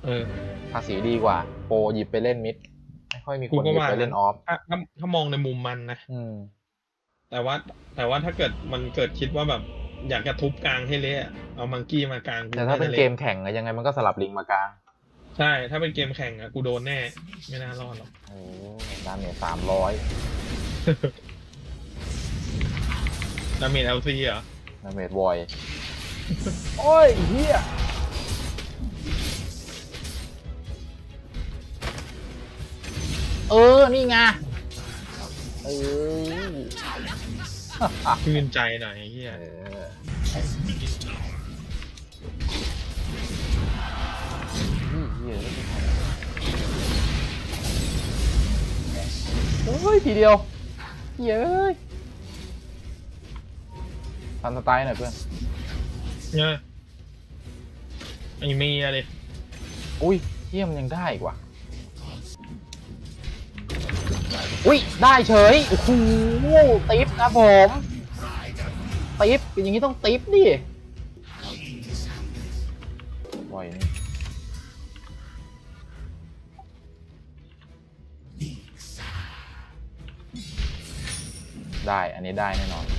เออภาษีดีกว่าโปรหยิบไปเล่นมิดไม่ค่อยมีคกูนหยิบไปเล่ก็ว่างั้นนออฟถ้ามองในมุมมันนะอืมแต่ว่าแต่ว่าถ้าเกิดมันเกิดคิดว่าแบบอยากจะทุบกลางให้เละเอามังกี้มากลางกูแต่ถ้าเป็นเกน่าจะเละมแข่งอะยังไงมันก็สลับลิงมากลางใช่ถ้าเป็นเกมแข่งอะกูโดนแน่ไม่น่ารอดหรอกโอ้ดาเมจ300 ดาเมจเอลซีเหรอดาเมจวอยโอ้ยเฮียนี่ไงเออชื่นใจหน่อยไอ้เฮียเออเฮียโอ้ยทีเดียวเย้ยทันสไตล์หน่อยเพื่อนเนี่ยไอ้เมียเลยอุ้ยเฮียมันยังได้อีกว่ะอุ้ยได้เฉยโอ้โหติ๊บครับผมติ๊บอย่างนี้ต้องติ๊บดิวอยนี่ได้อันนี้ได้แน่นอน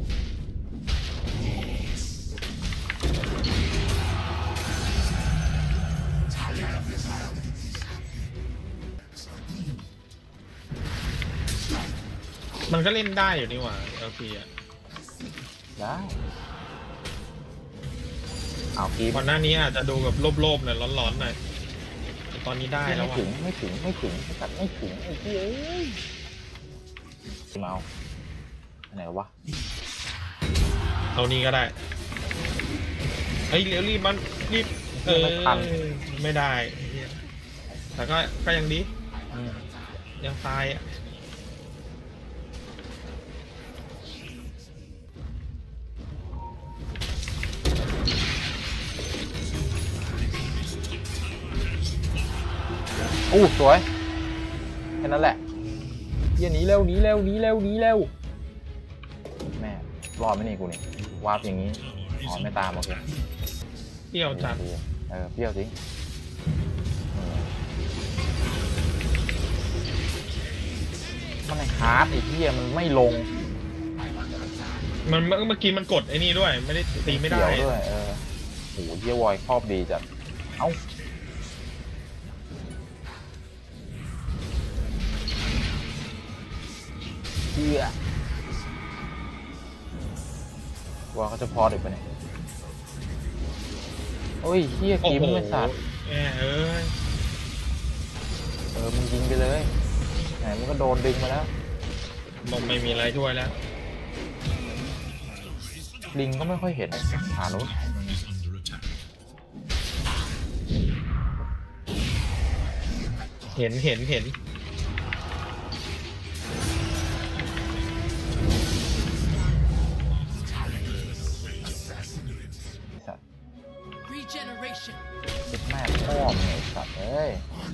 มันก็เล่นได้อยู่นี่หว่าเอลซีอ่ะได้เอากีก่อนหน้านี้อาจจะดูแบบโลภๆหน่อยร้อนๆหน่อยแต่ตอนนี้ได้แล้วว่ะไม่ถึงตัดไม่ถึงไอ้เหี้ยเมาอันไหนวะเอานี้ก็ได้เฮ้ยเร็วรีบมันรีบไม่ทันไม่ได้แต่ก็ยังดียังตายอ่ะอู้สวยแค่นั้นแหละเหี้ยหนีเร็วแม่รอดไหมนี่กูนี่วาร์ปอย่างนี้อ๋อไม่ตามโอเคเที่ยวจัดเปรี้ยวจริงมันฮาร์ดไอ้เหี้ยมันไม่ลงมันเมื่อกี้มันกดไอ้นี่ด้วยไม่ได้ตีไม่ได้ด้วยโหเหี้ยวอยครอบดีจัดเอ้าเหี้ยว่าเขาจะพอดึกไปเนี่ยโอ้ยเหี้ยกิมไม่สัตว์มึงยิงไปเลยไหนมันก็โดนดึงมาแล้วบอกไม่มีอะไรช่วยแล้วลิงก็ไม่ค่อยเห็นหานุษเห็นสัตว์คิดแม่พ่อมึงไอ้สัตว์เอ้ย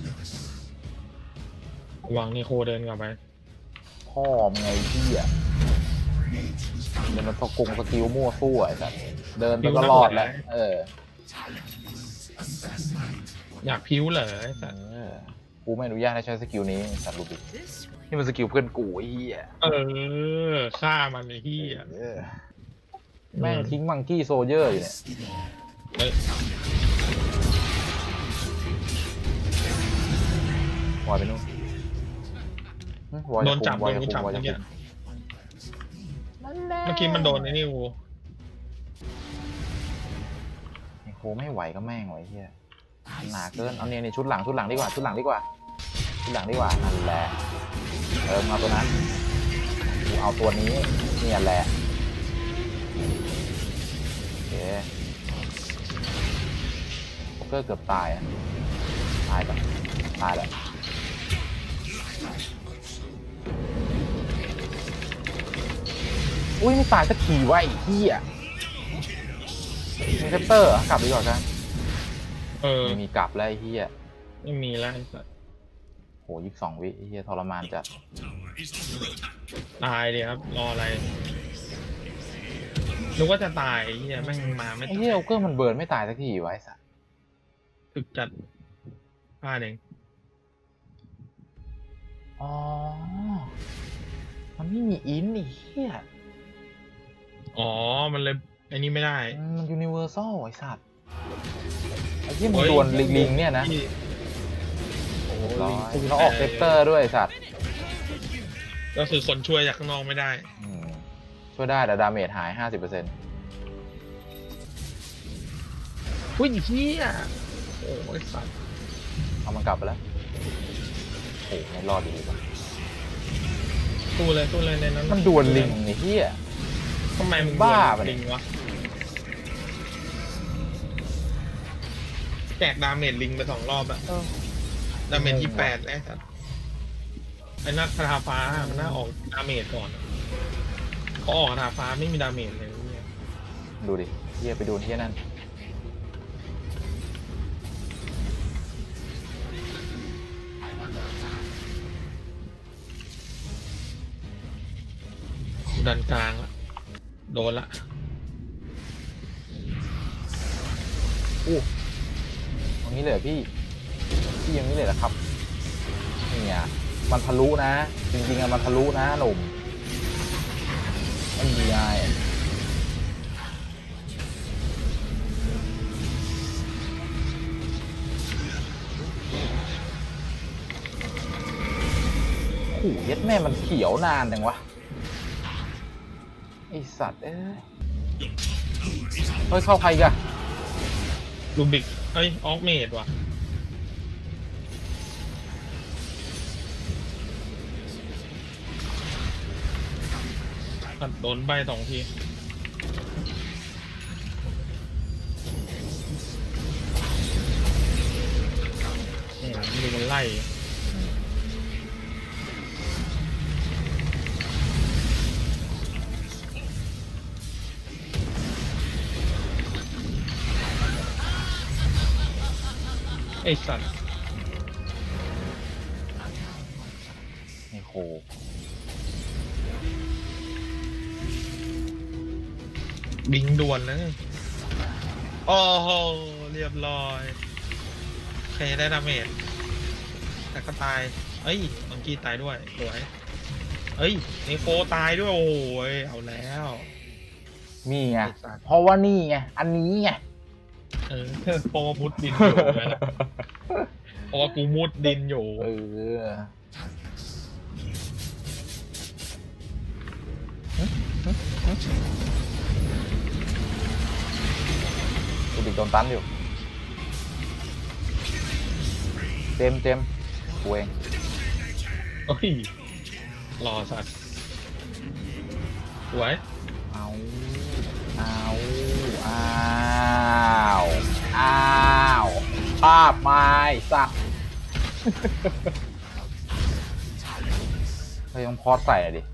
หวังนี่โคเดินกลับไปพ่อมึงไอ้เหี้ยเดี๋ยวมันสกิลมั่วสู้ไอ้สัตว์เดินไปก็รอดแล้วอยากพิ้วเหรอไอ้สัตว์กูไม่อนุญาตให้ใช้สกิลนี้สัตว์ลูบินี่มันสกิลเพื่อนกูไอ้เหี้ยฆ่ามันไอ้เหี้ยแม่งทิ้งมังกี้โซเยอร์อยู่เนี่ยวายไปนู่นโดนจับเมื่อกี้มันโดนไอ้นี่กูไอ้โคไม่ไหวก็แม่งไหวเฮียหนาเกินเอาเนี่ยชุดหลังดีกว่านั่นแหละเอาตัวนั้นกูเอาตัวนี้เนี่ยแหละโอเคโป๊กเกอร์เกือบตายตายแล้วอุ้ยไม่ตายสักทีวะไอ้เหี้ยมีเทปเตอร์กลับดีกว่ากันไม่มีกลับแล้วไอ้เหี้ยไม่มีแล้วไอ้สัสโห22 วิไอ้เหี้ยทรมานจัดตายเลยครับรออะไรนึกว่าจะตายไอ้เหี้ยแม่งมาไม่ไอ้เหี้ยโอเกอร์มันเบิร์นไม่ตายสักทีวะไอ้สัสถึกจัดพลาดเองอ๋อมันไม่มีอินอีกเหี้ยอ๋อมันเลยไอ้นี่ไม่ได้มันยูนิเวอร์แซลไอ้สัตว์ไอ้ที่มันดวลลิงเนี่ยนะโอ้โหร้อลิงยพุ่งเขาออกเซปเตอร์ด้วยไอ้สัตว์ก็คือคนช่วยจากข้างนอกไม่ได้ช่วยได้แต่ดาเมจหาย 50% อุ้ยเฮียโอ้ยสัตว์เอามันกลับไปแล้วโอ้ไม่รอดดีป่ะตู้เลยในนั้นมันดวลลิงไอ้เหี้ยทำไมมึงบ้าดวลปะเนี่ยลิงวะแจกดาเมจลิงไป2 รอบอะดาเมจ28แล้วสัตว์ไอ้นักคาถาฟ้ามันน่าออกดาเมจก่อนอะพอออกคาถาฟ้าไม่มีดาเมจเลยเนี่ยดูดิเหี้ยไปโดนเหี้ยนั่นดันกลางละโดนละตรงนี้เลยเหรอพี่อย่างนี้เลยเหรอครับเนี่ยมันทะลุนะ จริงๆอะมันทะลุนะหนุ่มไม่มีไงโอ้โหเย็ดแม่มันเขียวนานจังวะไอสัตว์เอ้ยเฮ้ยเข้าใครกันลูบิกเอ้ยออกเมดว่ะโดนใบ2 ทีดูมันไล่ไอ้สัตว์นี่โคบิงด่วนเลยโอ้โหเรียบร้อยใครได้ดาเมจแต่ก็ตายเอ้ยมังกี้ตายด้วยสวยเอ้ยเนโฟตายด้วยโอ้ยเอาแล้วนี่ไงเพราะว่านี่ไงอันนี้ไงเพราะว่ามุดดินอยู่ไงล่ะเพราะว่ากูมุดดินอยู่กูดิโดนตันอยู่เต็มกูเองเอ้ยรอสัตว์สวยเอาภาพไม้สัตว์เฮ้ยต้องพอดใส่ดิ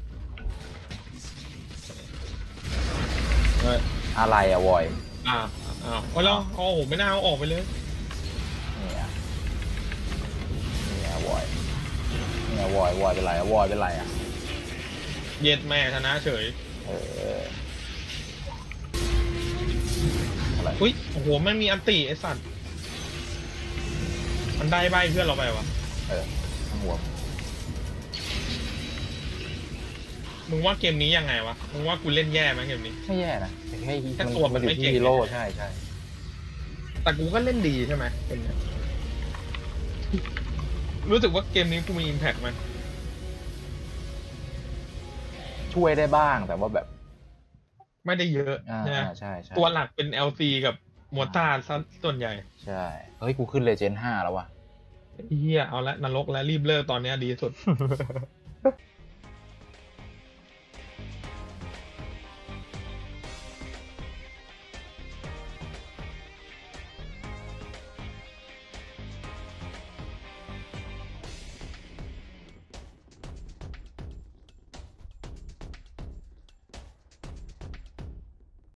อะไรอะวอยอ้าวแล้วโอ้โหไม่น่าเอาออกไปเลยเนี่ยวอยเป็นไรอะวอยเป็นไรอะเย็ดแม่ชนะเฉยอะไรอุ้ยโอ้โหไม่มีอันติไอสัตว์มันได้ใบเพื่อนเราไปวะหัวมึงว่าเกมนี้ยังไงวะมึงว่ากูเล่นแย่ไหมเกมนี้ไม่แย่นะแค่ตัวมันไม่เก่งฮีโร่ใช่แต่กูก็เล่นดีใช่ไหมเกมนี้รู้สึกว่าเกมนี้กูมีอิมแพคไหมช่วยได้บ้างแต่ว่าแบบไม่ได้เยอะใช่ตัวหลักเป็น LC กับมอต้าซะส่วนใหญ่ใช่เฮ้ยกูขึ้นเลเจนด์ 5แล้ววะเฮียเอาละนรกแล้วรีบเลิกตอนนี้ดีสุด